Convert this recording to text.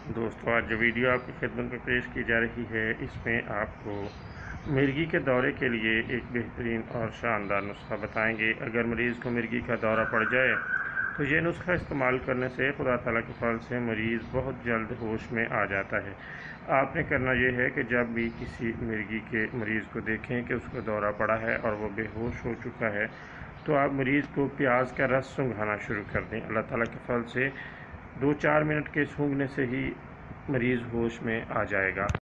दोस्तों, आज जो वीडियो आपकी खिदमत में पेश की जा रही है, इसमें आपको मिर्गी के दौरे के लिए एक बेहतरीन और शानदार नुस्खा बताएंगे। अगर मरीज़ को मिर्गी का दौरा पड़ जाए तो ये नुस्खा इस्तेमाल करने से खुदा ताला के फल से मरीज़ बहुत जल्द होश में आ जाता है। आपने करना यह है कि जब भी किसी मिर्गी के मरीज़ को देखें कि उसका दौरा पड़ा है और वो बेहोश हो चुका है, तो आप मरीज़ को प्याज का रस सूंघाना शुरू कर दें। अल्लाह ताला के फल से 2-4 मिनट के सूंघने से ही मरीज़ होश में आ जाएगा।